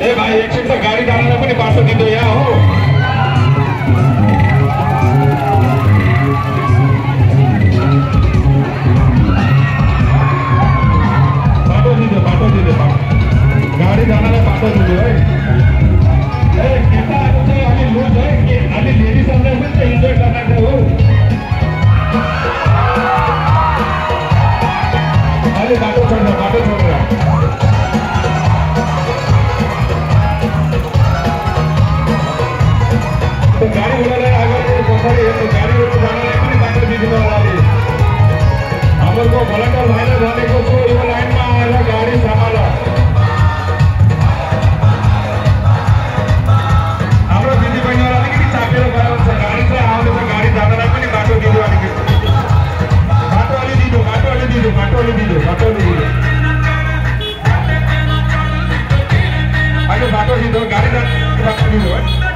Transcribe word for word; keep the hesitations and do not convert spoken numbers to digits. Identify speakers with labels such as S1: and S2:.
S1: ए भाइ एकछिन त गाडी जानेलाई पनि बाटो दिँदो यहाँ हो। बाटो दिँदो बाटो दिँदो गाडी जानेलाई बाटो दिँदो है। ए केटाहरू चाहिँ अलि लुज है, के अलि लेडिजहरूलाई पनि त इन्जोय गर्नको हो। अलि बाटो छोड्नु बाटो छोड्नु गाडी उडाएर अगाडि पछाडि हेर्नु, गाडीहरू जानलाई पनि बाटो दिदिनु होला। हाम्रो भलन्टियर भाइले भनेको छु यो लाइनमा आएर गाडी सम्हाल। हाम्रो दिदीबहिनीहरू अलिकति चापेर गयो भने गाडी चाहिँ आउँदैछ, गाडी जानलाई पनि बाटो दिनु अलिकति। बाटो अलि दिनु बाटो अलि दिनु बाटो अलि दिनु बाटो अलि दिनु अहिले बाटो दिनु, गाडी जाने बाटो दिनु है।